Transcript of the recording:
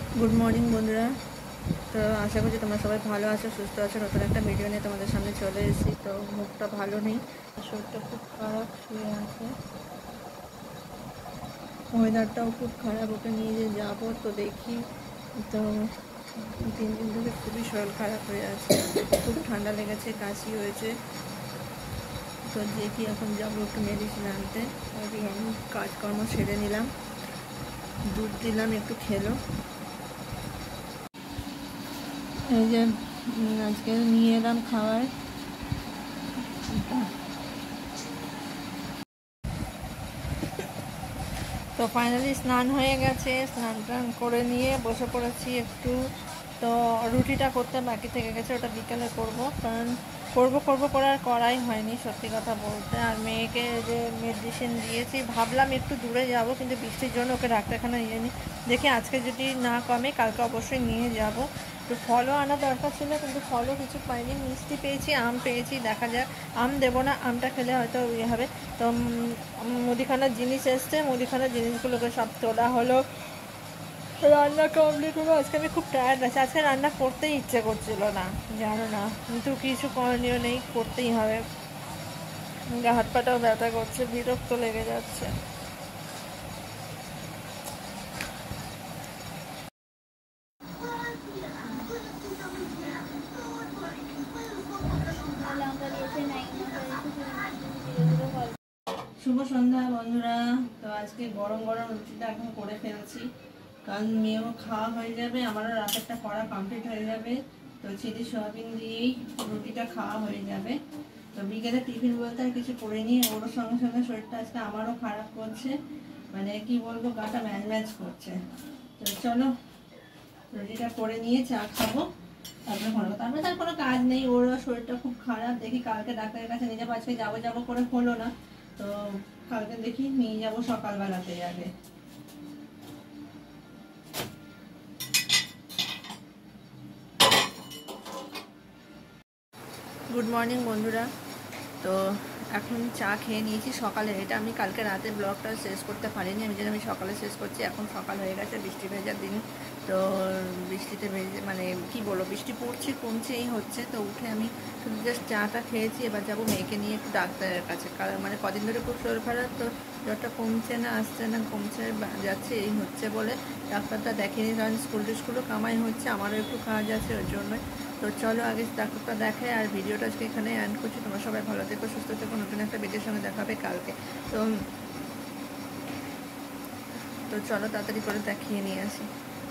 Good morning বন্ধুরা। তো আশা করছি তোমরা সবাই ভালো আছো, সুস্থ আছো। নতুন একটা ভিডিও নিয়ে তোমাদের সামনে চলে এসেছি। তো মুখটা ভালো নেই, শরীরটা খুব খারাপ, শুয়ে আছে। ওয়েদারটাও খুব খারাপ, ওকে নিয়ে যে যাবো তো দেখি। তো 3 দিন ধরে খুবই শরীর খারাপ হয়ে আছে, খুব ঠান্ডা লেগেছে, কাশি হয়েছে। তো দেখি এখন যাবো একটু মেডিসিন আনতে। আমি কাজকর্ম সেরে নিলাম, দুধ দিলাম, একটু খেলো। এই যে আজকে নিয়ে এলাম খাবার। তো ফাইনালি স্নান হয়ে গেছে, স্নান টান করে নিয়ে বসে পড়েছি একটু। তো রুটিটা করতে বাকি থেকে গেছে, ওটা বিকেলে করব, কারণ করবো করে আর করাই হয়নি সত্যি কথা বলতে। আর মেয়েকে যে মেডিসিন দিয়েছি, ভাবলাম একটু দূরে যাব, কিন্তু বৃষ্টির জন্য ওকে ডাক্তারখানা নিয়ে নিই। দেখি আজকে যদি না কমে কালকে অবশ্যই নিয়ে যাব। তো ফলও আনা দরকার ছিল, কিন্তু ফলও কিছু পাইনি। মিষ্টি পেয়েছি, আম পেয়েছি, দেখা যাক। আম দেবো না, আমটা খেলে হয়তো ইয়ে হবে। তো মুদিখানার জিনিস এসছে, মুদিখানার জিনিসগুলোকে সব তোলা হলো। রান্না কমপ্লিট হলো। আজকে আমি খুব টায়ার্ড আছি, আজকে রান্না করতেই ইচ্ছে করছিল না, জানো না, কিন্তু কিছু করণীয় নেই, করতেই হবে। গা হাত পাটাও ব্যথা করছে, বিরক্ত লেগে যাচ্ছে। শুভ সন্ধ্যা বন্ধুরা। তো আজকে গরম গরম রুটিটা এখন করে ফেলছি, কারণ মেয়েও খাওয়া হয়ে যাবে, আমারও রাতেরটা করা কমপ্লিট হয়ে যাবে। তো চিলি সোয়াবিন দিয়েই রুটিটা খাওয়া হয়ে যাবে। তো বিকেলে টিফিন বলতে আর কিছু করিনি, ওর সঙ্গে সঙ্গে শরীরটা আজকে আমারও খারাপ করছে, মানে কি বলবো, গাটা ম্যাচ ম্যাচ করছে। তো চলো রুটিটা করে নিয়ে চা খাবো, তারপরে তার কোনো কাজ নেই। ওর শরীরটা খুব খারাপ, দেখি কালকে ডাক্তারের কাছে নিয়ে যাবো। আজকে যাবো করে হলো না, তো কালকে দেখি নিয়ে যাবো সকালবেলাতে আগে। গুড মর্নিং বন্ধুরা। তো এখন চা খেয়ে নিয়েছি সকালে। এটা আমি কালকে রাতে ব্লগটা শেষ করতে পারিনি, আমি যেন আমি সকালে শেষ করছি। এখন সকাল হয়ে গেছে, বৃষ্টি ভেজার দিন। তো বৃষ্টিতে ভেজে মানে কি বলবো, বৃষ্টি পড়ছে কমছে এই হচ্ছে। তো উঠে আমি শুধু জাস্ট চাটা খেয়েছি। এবার যাবো মেয়েকে নিয়ে একটু ডাক্তারের কাছে, কারণ মানে কদিন ধরে খুব শরীর খারাপ, তো জ্বরটা কমছে না, আসছে না, কমছে যাচ্ছে, এই হচ্ছে বলে ডাক্তারটা দেখিনি। কারণ স্কুলও কামাই হচ্ছে, আমারও একটু কাজ আছে ওর জন্যই। তো চলো আগে ডাক্তারটা দেখায়, আর ভিডিওটা আজকে এখানে এন্ড করছি। তোমরা সবাই ভালো থেকো, সুস্থ থেকো। নতুন একটা ভিডিওর সঙ্গে দেখা হবে কালকে। তো চলো তাড়াতাড়ি করে দেখিয়ে নিয়ে আসি।